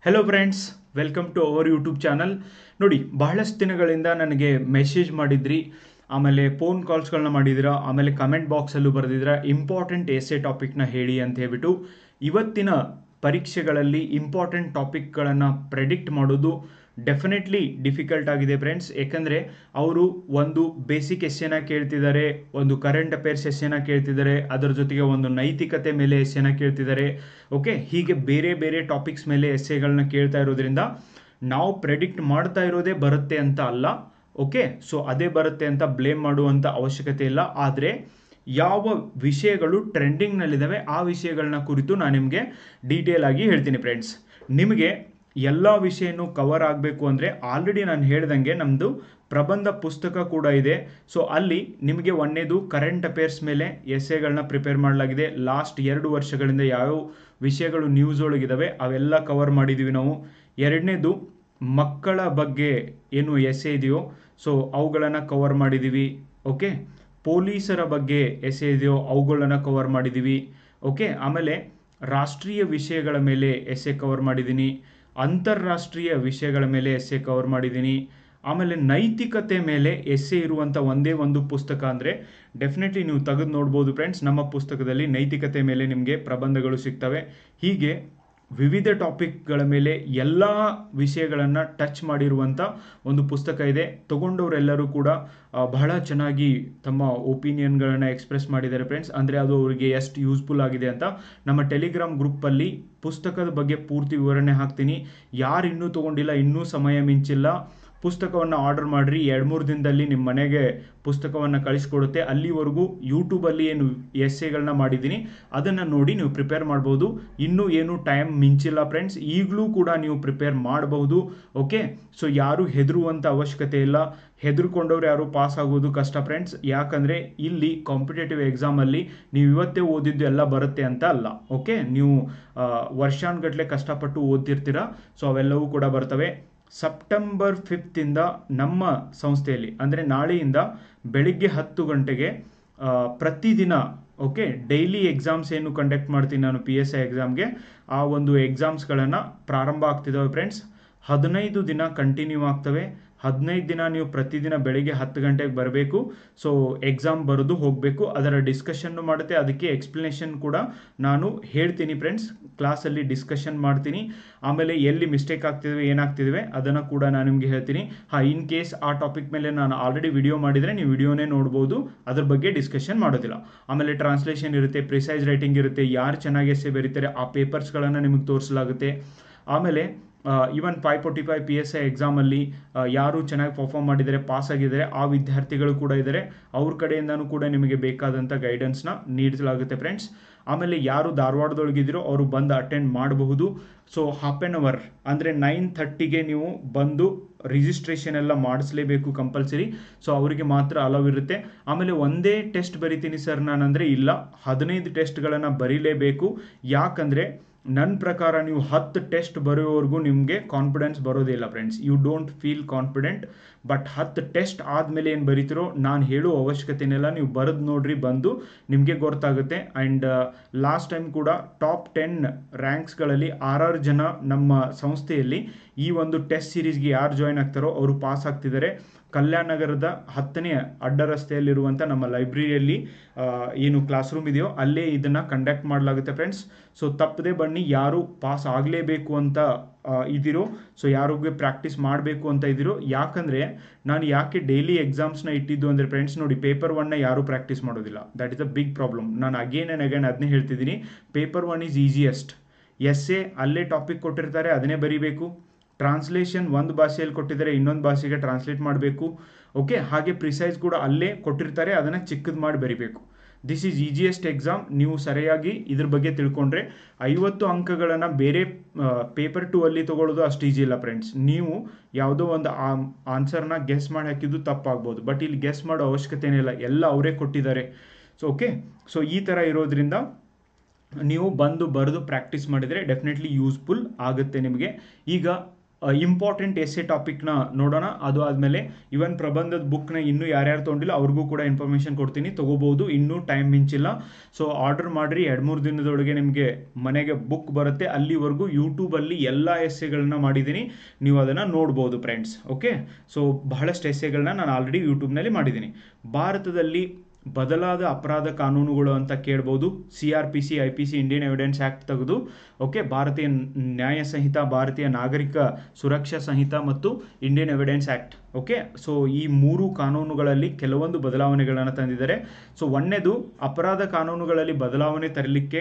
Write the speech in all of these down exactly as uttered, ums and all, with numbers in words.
Hello friends, welcome to our YouTube channel. ನೋಡಿ, ಬಹಳಷ್ಟು ದಿನಗಳಿಂದ ನನಗೆ ಮೆಸೇಜ್ ಮಾಡಿದ್ರಿ, ಆಮೇಲೆ ಫೋನ್ ಕಾಲ್ಸ್ಗಳನ್ನ ಮಾಡಿದಿರಾ, ಆಮೇಲೆ ಕಮೆಂಟ್ ಬಾಕ್ಸಲ್ಲೂ ಬರೆದಿದ್ದೀರಾ ಇಂಪಾರ್ಟೆಂಟ್ ಎಸ್ಸೆ ಟಾಪಿಕ್ನ ಹೇಳಿ ಅಂತ ಹೇಳ್ಬಿಟ್ಟು. ಇವತ್ತಿನ ಪರೀಕ್ಷೆಗಳಲ್ಲಿ ಇಂಪಾರ್ಟೆಂಟ್ ಟಾಪಿಕ್ಗಳನ್ನು ಪ್ರೆಡಿಕ್ಟ್ ಮಾಡೋದು ಡೆಫಿನೆಟ್ಲಿ ಡಿಫಿಕಲ್ಟ್ ಆಗಿದೆ ಫ್ರೆಂಡ್ಸ್. ಯಾಕಂದರೆ ಅವರು ಒಂದು ಬೇಸಿಕ್ ಎಸ್ಸೆನ ಕೇಳ್ತಿದ್ದಾರೆ, ಒಂದು ಕರೆಂಟ್ ಅಫೇರ್ಸ್ ಎಸ್ಸೆನ ಕೇಳ್ತಿದ್ದಾರೆ, ಅದರ ಜೊತೆಗೆ ಒಂದು ನೈತಿಕತೆ ಮೇಲೆ ಎಸ್ಸೆನ ಕೇಳ್ತಿದ್ದಾರೆ. ಓಕೆ, ಹೀಗೆ ಬೇರೆ ಬೇರೆ ಟಾಪಿಕ್ಸ್ ಮೇಲೆ ಎಸ್ಸೆಗಳನ್ನ ಕೇಳ್ತಾ ಇರೋದ್ರಿಂದ ನಾವು ಪ್ರೆಡಿಕ್ಟ್ ಮಾಡ್ತಾ ಇರೋದೇ ಬರುತ್ತೆ ಅಂತ ಅಲ್ಲ. ಓಕೆ, ಸೊ ಅದೇ ಬರುತ್ತೆ ಅಂತ ಬ್ಲೇಮ್ ಮಾಡುವಂಥ ಅವಶ್ಯಕತೆ ಇಲ್ಲ. ಆದರೆ ಯಾವ ವಿಷಯಗಳು ಟ್ರೆಂಡಿಂಗ್ನಲ್ಲಿದ್ದಾವೆ ಆ ವಿಷಯಗಳನ್ನ ಕುರಿತು ನಾನು ನಿಮಗೆ ಡೀಟೇಲ್ ಆಗಿ ಹೇಳ್ತೀನಿ ಫ್ರೆಂಡ್ಸ್. ನಿಮಗೆ ಎಲ್ಲ ವಿಷಯನೂ ಕವರ್ ಆಗಬೇಕು ಅಂದರೆ ಆಲ್ರೆಡಿ ನಾನು ಹೇಳ್ದಂಗೆ ನಮ್ಮದು ಪ್ರಬಂಧ ಪುಸ್ತಕ ಕೂಡ ಇದೆ. ಸೊ ಅಲ್ಲಿ ನಿಮಗೆ ಒಂದನೇದು ಕರೆಂಟ್ ಅಫೇರ್ಸ್ ಮೇಲೆ ಎಸ್ಸೆಗಳನ್ನ ಪ್ರಿಪೇರ್ ಮಾಡಲಾಗಿದೆ. ಲಾಸ್ಟ್ ಎರಡು ವರ್ಷಗಳಿಂದ ಯಾವ್ಯಾವ ವಿಷಯಗಳು ನ್ಯೂಸ್ ಒಳಗಿದ್ದಾವೆ ಅವೆಲ್ಲ ಕವರ್ ಮಾಡಿದ್ದೀವಿ ನಾವು. ಎರಡನೇದು ಮಕ್ಕಳ ಬಗ್ಗೆ ಏನು ಎಸ್ಸೆ ಇದೆಯೋ ಸೊ ಅವುಗಳನ್ನು ಕವರ್ ಮಾಡಿದ್ದೀವಿ. ಓಕೆ, ಪೊಲೀಸರ ಬಗ್ಗೆ ಎಸ್ಸೆ ಇದೆಯೋ ಅವುಗಳನ್ನು ಕವರ್ ಮಾಡಿದ್ದೀವಿ. ಓಕೆ, ಆಮೇಲೆ ರಾಷ್ಟ್ರೀಯ ವಿಷಯಗಳ ಮೇಲೆ ಎಸ್ಸೆ ಕವರ್ ಮಾಡಿದ್ದೀನಿ, ಅಂತಾರಾಷ್ಟ್ರೀಯ ವಿಷಯಗಳ ಮೇಲೆ ಎಸ್ಸೆ ಕವರ್ ಮಾಡಿದ್ದೀನಿ. ಆಮೇಲೆ ನೈತಿಕತೆ ಮೇಲೆ ಎಸ್ಸೆ ಇರುವಂಥ ಒಂದೇ ಒಂದು ಪುಸ್ತಕ ಅಂದರೆ ಡೆಫಿನೆಟ್ಲಿ ನೀವು ತೆಗೆದು ನೋಡ್ಬೋದು ಫ್ರೆಂಡ್ಸ್, ನಮ್ಮ ಪುಸ್ತಕದಲ್ಲಿ ನೈತಿಕತೆ ಮೇಲೆ ನಿಮಗೆ ಪ್ರಬಂಧಗಳು ಸಿಗ್ತವೆ. ಹೀಗೆ ವಿವಿಧ ಟಾಪಿಕ್ಗಳ ಮೇಲೆ ಎಲ್ಲ ವಿಷಯಗಳನ್ನು ಟಚ್ ಮಾಡಿರುವಂಥ ಒಂದು ಪುಸ್ತಕ ಇದೆ. ತಗೊಂಡವರೆಲ್ಲರೂ ಕೂಡ ಬಹಳ ಚೆನ್ನಾಗಿ ತಮ್ಮ ಒಪಿನಿಯನ್ಗಳನ್ನು ಎಕ್ಸ್ಪ್ರೆಸ್ ಮಾಡಿದ್ದಾರೆ ಫ್ರೆಂಡ್ಸ್. ಅಂದರೆ ಅದು ಅವರಿಗೆ ಎಷ್ಟು ಯೂಸ್ಫುಲ್ ಆಗಿದೆ ಅಂತ ನಮ್ಮ ಟೆಲಿಗ್ರಾಮ್ ಗ್ರೂಪಲ್ಲಿ ಪುಸ್ತಕದ ಬಗ್ಗೆ ಪೂರ್ತಿ ವಿವರಣೆ ಹಾಕ್ತೀನಿ. ಯಾರು ಇನ್ನೂ ತೊಗೊಂಡಿಲ್ಲ, ಇನ್ನೂ ಸಮಯ ಮಿಂಚಿಲ್ಲ, ಪುಸ್ತಕವನ್ನು ಆರ್ಡರ್ ಮಾಡಿರಿ. ಎರಡು ಮೂರು ದಿನದಲ್ಲಿ ನಿಮ್ಮ ಮನೆಗೆ ಪುಸ್ತಕವನ್ನು ಕಳಿಸ್ಕೊಡುತ್ತೆ. ಅಲ್ಲಿವರೆಗೂ ಯೂಟ್ಯೂಬಲ್ಲಿ ಏನು ಎಸ್ಸೆಗಳನ್ನ ಮಾಡಿದ್ದೀನಿ ಅದನ್ನು ನೋಡಿ ನೀವು ಪ್ರಿಪೇರ್ ಮಾಡ್ಬೋದು. ಇನ್ನೂ ಏನು ಟೈಮ್ ಮಿಂಚಿಲ್ಲ ಫ್ರೆಂಡ್ಸ್, ಈಗಲೂ ಕೂಡ ನೀವು ಪ್ರಿಪೇರ್ ಮಾಡಬಹುದು. ಓಕೆ, ಸೊ ಯಾರು ಹೆದರುವಂಥ ಅವಶ್ಯಕತೆ ಇಲ್ಲ. ಹೆದರ್ಕೊಂಡವ್ರು ಯಾರು ಪಾಸ್ ಆಗೋದು ಕಷ್ಟ ಫ್ರೆಂಡ್ಸ್. ಯಾಕಂದರೆ ಇಲ್ಲಿ ಕಾಂಪಿಟೇಟಿವ್ ಎಕ್ಸಾಮಲ್ಲಿ ನೀವು ಇವತ್ತೇ ಓದಿದ್ದು ಎಲ್ಲ ಬರುತ್ತೆ ಅಂತ ಅಲ್ಲ. ಓಕೆ, ನೀವು ವರ್ಷಾನುಗಟ್ಟಲೆ ಕಷ್ಟಪಟ್ಟು ಓದ್ತಿರ್ತೀರ, ಸೊ ಅವೆಲ್ಲವೂ ಕೂಡ ಬರ್ತವೆ. ಸೆಪ್ಟೆಂಬರ್ ಫಿಫ್ತಿಂದ ನಮ್ಮ ಸಂಸ್ಥೆಯಲ್ಲಿ ಅಂದರೆ ನಾಳೆಯಿಂದ ಬೆಳಿಗ್ಗೆ ಹತ್ತು ಗಂಟೆಗೆ ಪ್ರತಿದಿನ ಓಕೆ ಡೈಲಿ ಎಕ್ಸಾಮ್ಸ್ ಏನು ಕಂಡಕ್ಟ್ ಮಾಡ್ತೀನಿ ನಾನು ಪಿ ಎಸ್ ಐ ಎಕ್ಸಾಮ್ಗೆ, ಆ ಒಂದು ಎಕ್ಸಾಮ್ಸ್ಗಳನ್ನು ಪ್ರಾರಂಭ ಆಗ್ತಿದ್ದಾವೆ ಫ್ರೆಂಡ್ಸ್. ಹದಿನೈದು ದಿನ ಕಂಟಿನ್ಯೂ ಆಗ್ತವೆ. ಹದಿನೈದು ದಿನ ನೀವು ಪ್ರತಿದಿನ ಬೆಳಿಗ್ಗೆ ಹತ್ತು ಗಂಟೆಗೆ ಬರಬೇಕು. ಸೊ ಎಕ್ಸಾಮ್ ಬರೆದು ಹೋಗಬೇಕು. ಅದರ ಡಿಸ್ಕಷನ್ನು ಮಾಡುತ್ತೆ, ಅದಕ್ಕೆ ಎಕ್ಸ್ಪ್ಲನೇಷನ್ ಕೂಡ ನಾನು ಹೇಳ್ತೀನಿ ಫ್ರೆಂಡ್ಸ್. ಕ್ಲಾಸಲ್ಲಿ ಡಿಸ್ಕಷನ್ ಮಾಡ್ತೀನಿ. ಆಮೇಲೆ ಎಲ್ಲಿ ಮಿಸ್ಟೇಕ್ ಆಗ್ತಿದ್ವಿ ಏನಾಗ್ತಿದ್ವಿ ಅದನ್ನು ಕೂಡ ನಾನು ನಿಮಗೆ ಹೇಳ್ತೀನಿ. ಹಾಂ, ಇನ್ ಕೇಸ್ ಆ ಟಾಪಿಕ್ ಮೇಲೆ ನಾನು ಆಲ್ರೆಡಿ ವಿಡಿಯೋ ಮಾಡಿದರೆ ನೀವು ವಿಡಿಯೋನೇ ನೋಡ್ಬೋದು, ಅದ್ರ ಬಗ್ಗೆ ಡಿಸ್ಕಷನ್ ಮಾಡೋದಿಲ್ಲ. ಆಮೇಲೆ ಟ್ರಾನ್ಸ್ಲೇಷನ್ ಇರುತ್ತೆ, ಪ್ರಿಸೈಸ್ ರೈಟಿಂಗ್ ಇರುತ್ತೆ, ಯಾರು ಚೆನ್ನಾಗಿ ಎಸ್ಸೆ ಬರೀತಾರೆ ಆ ಪೇಪರ್ಸ್ಗಳನ್ನು ನಿಮಗೆ ತೋರಿಸಲಾಗುತ್ತೆ. ಆಮೇಲೆ even five forty five P S I ಎಕ್ಸಾಮಲ್ಲಿ ಯಾರು ಚೆನ್ನಾಗಿ ಪರ್ಫಾರ್ಮ್ ಮಾಡಿದ್ದಾರೆ, ಪಾಸ್ ಆಗಿದ್ದಾರೆ ಆ ವಿದ್ಯಾರ್ಥಿಗಳು ಕೂಡ ಇದ್ದಾರೆ. ಅವ್ರ ಕಡೆಯಿಂದನೂ ಕೂಡ ನಿಮಗೆ ಬೇಕಾದಂಥ ಗೈಡೆನ್ಸ್ನ ನೀಡಲಾಗುತ್ತೆ ಫ್ರೆಂಡ್ಸ್. ಆಮೇಲೆ ಯಾರು ಧಾರವಾಡದೊಳಗಿದ್ದೀರೋ ಅವರು ಬಂದು ಅಟೆಂಡ್ ಮಾಡಬಹುದು. ಸೊ ಹಾಫ್ ಆನ್ ಅವರ್ ಅಂದರೆ ನೈನ್ ಥರ್ಟಿಗೆ ನೀವು ಬಂದು ರಿಜಿಸ್ಟ್ರೇಷನ್ ಎಲ್ಲ ಮಾಡಿಸ್ಲೇಬೇಕು ಕಂಪಲ್ಸರಿ. ಸೊ ಅವರಿಗೆ ಮಾತ್ರ ಅಲವ್ ಇರುತ್ತೆ. ಆಮೇಲೆ ಒಂದೇ ಟೆಸ್ಟ್ ಬರಿತೀನಿ ಸರ್ ನಾನಂದರೆ ಇಲ್ಲ, ಹದಿನೈದು ಟೆಸ್ಟ್ಗಳನ್ನು ಬರೀಲೇಬೇಕು. ಯಾಕಂದರೆ ನನ್ನ ಪ್ರಕಾರ ನೀವು ಹತ್ತು ಟೆಸ್ಟ್ ಬರೋವರೆಗೂ ನಿಮಗೆ ಕಾನ್ಫಿಡೆನ್ಸ್ ಬರೋದಿಲ್ಲ friends. You don't feel confident. But ಹತ್ತು ಟೆಸ್ಟ್ ಆದಮೇಲೆ ಏನು ಬರೀತಿರೋ ನಾನು ಹೇಳೋ ಅವಶ್ಯಕತೆನೆಲ್ಲ ನೀವು ಬರೆದು ನೋಡ್ರಿ, ಬಂದು ನಿಮಗೆ ಗೊತ್ತಾಗುತ್ತೆ. ಆ್ಯಂಡ್ ಲಾಸ್ಟ್ ಟೈಮ್ ಕೂಡ ಟಾಪ್ ಟೆನ್ ರ್ಯಾಂಕ್ಸ್ಗಳಲ್ಲಿ ಆರಾರು ಜನ ನಮ್ಮ ಸಂಸ್ಥೆಯಲ್ಲಿ ಈ ಒಂದು ಟೆಸ್ಟ್ ಸೀರೀಸ್ಗೆ ಯಾರು ಜಾಯ್ನ್ ಆಗ್ತಾರೋ ಅವರು ಪಾಸ್ ಆಗ್ತಿದ್ದಾರೆ. ಕಲ್ಯಾಣ ನಗರದ ಹತ್ತನೇ ಅಡ್ಡ ರಸ್ತೆಯಲ್ಲಿರುವಂಥ ನಮ್ಮ ಲೈಬ್ರರಿಯಲ್ಲಿ ಏನು ಕ್ಲಾಸ್ ರೂಮ್ ಇದೆಯೋ ಅಲ್ಲೇ ಇದನ್ನು ಕಂಡಕ್ಟ್ ಮಾಡಲಾಗುತ್ತೆ ಫ್ರೆಂಡ್ಸ್. ಸೊ ತಪ್ಪದೆ ಬನ್ನಿ. ಯಾರು ಪಾಸ್ ಆಗಲೇಬೇಕು ಅಂತ ಇದ್ದೀರೋ, ಸೊ ಯಾರಿಗೆ ಪ್ರಾಕ್ಟೀಸ್ ಮಾಡಬೇಕು ಅಂತ ಇದ್ದೀರೋ. ಯಾಕಂದರೆ ನಾನು ಯಾಕೆ ಡೈಲಿ ಎಕ್ಸಾಮ್ಸ್ನ ಇಟ್ಟಿದ್ದು ಅಂದರೆ ಫ್ರೆಂಡ್ಸ್ ನೋಡಿ, ಪೇಪರ್ ಒನ್ನ ಯಾರೂ ಪ್ರಾಕ್ಟೀಸ್ ಮಾಡೋದಿಲ್ಲ. That is a big problem. ನಾನು ಅಗೇನ್ ಆ್ಯಂಡ್ ಅಗೇನ್ ಅದನ್ನೇ ಹೇಳ್ತಿದ್ದೀನಿ. Paper one is easiest. Essay ಅಲ್ಲೇ ಟಾಪಿಕ್ ಕೊಟ್ಟಿರ್ತಾರೆ, ಅದನ್ನೇ ಬರೀಬೇಕು. ಟ್ರಾನ್ಸ್ಲೇಷನ್ ಒಂದು ಭಾಷೆಯಲ್ಲಿ ಕೊಟ್ಟಿದ್ದಾರೆ, ಇನ್ನೊಂದು ಭಾಷೆಗೆ ಟ್ರಾನ್ಸ್ಲೇಟ್ ಮಾಡಬೇಕು. ಓಕೆ, ಹಾಗೆ ಪ್ರಿಸೈಸ್ ಕೂಡ ಅಲ್ಲೇ ಕೊಟ್ಟಿರ್ತಾರೆ, ಅದನ್ನು ಚಿಕ್ಕದು ಮಾಡಿ ಬರಿಬೇಕು. This is easiest exam. ನೀವು ಸರಿಯಾಗಿ ಇದ್ರ ಬಗ್ಗೆ ತಿಳ್ಕೊಂಡ್ರೆ ಐವತ್ತು ಅಂಕಗಳನ್ನು ಬೇರೆ ಪೇಪರ್ ಟು ಅಲ್ಲಿ ತೊಗೊಳ್ಳೋದು ಅಷ್ಟು ಈಸಿ ಇಲ್ಲ ಫ್ರೆಂಡ್ಸ್. ನೀವು ಯಾವುದೋ ಒಂದು ಆನ್ಸರ್ನ ಗೆಸ್ ಮಾಡಿ ಹಾಕಿದ್ದು ತಪ್ಪಾಗ್ಬೋದು, ಬಟ್ ಇಲ್ಲಿ ಗೆಸ್ ಮಾಡೋ ಅವಶ್ಯಕತೆನೇ ಇಲ್ಲ, ಎಲ್ಲ ಅವರೇ ಕೊಟ್ಟಿದ್ದಾರೆ. ಸೊ ಓಕೆ, ಸೊ ಈ ಥರ ಇರೋದ್ರಿಂದ ನೀವು ಬಂದು ಬರೆದು ಪ್ರಾಕ್ಟೀಸ್ ಮಾಡಿದರೆ ಡೆಫಿನೆಟ್ಲಿ ಯೂಸ್ಫುಲ್ ಆಗುತ್ತೆ ನಿಮಗೆ. ಈಗ ಇಂಪಾರ್ಟೆಂಟ್ ಎಸ್ಸೆ ಟಾಪಿಕ್ನ ನೋಡೋಣ. ಅದು ಆದಮೇಲೆ ಇವನ್ ಪ್ರಬಂಧದ ಬುಕ್ನ ಇನ್ನೂ ಯಾರ್ಯಾರು ತೊಗೊಂಡಿಲ್ಲ ಅವ್ರಿಗೂ ಕೂಡ ಇನ್ಫಾರ್ಮೇಷನ್ ಕೊಡ್ತೀನಿ, ತೊಗೋಬೋದು, ಇನ್ನೂ ಟೈಮ್ ಮಿಂಚಿಲ್ಲ. ಸೊ ಆರ್ಡರ್ ಮಾಡಿರಿ, ಎರಡು ಮೂರು ದಿನದೊಳಗೆ ನಿಮಗೆ ಮನೆಗೆ ಬುಕ್ ಬರುತ್ತೆ. ಅಲ್ಲಿವರೆಗೂ ಯೂಟ್ಯೂಬಲ್ಲಿ ಎಲ್ಲ ಎಸ್ಸೆಗಳನ್ನ ಮಾಡಿದ್ದೀನಿ, ನೀವು ಅದನ್ನು ನೋಡ್ಬೋದು ಫ್ರೆಂಡ್ಸ್. ಓಕೆ, ಸೊ ಬಹಳಷ್ಟು ಎಸ್ಸೆಗಳನ್ನ ನಾನು ಆಲ್ರೆಡಿ ಯೂಟ್ಯೂಬ್ನಲ್ಲಿ ಮಾಡಿದ್ದೀನಿ. ಭಾರತದಲ್ಲಿ ಬದಲಾದ ಅಪರಾಧ ಕಾನೂನುಗಳು ಅಂತ ಕೇಳ್ಬೋದು. C R P C, I P C, Indian evidence act ತೆಗೆದು, ಓಕೆ, ಭಾರತೀಯ ನ್ಯಾಯ ಸಂಹಿತ, ಭಾರತೀಯ ನಾಗರಿಕ ಸುರಕ್ಷಾ ಸಂಹಿತ ಮತ್ತು Indian evidence act. Okay, so ಈ ಮೂರು ಕಾನೂನುಗಳಲ್ಲಿ ಕೆಲವೊಂದು ಬದಲಾವಣೆಗಳನ್ನು ತಂದಿದ್ದಾರೆ. ಸೊ ಒಂದನೇದು ಅಪರಾಧ ಕಾನೂನುಗಳಲ್ಲಿ ಬದಲಾವಣೆ ತರಲಿಕ್ಕೆ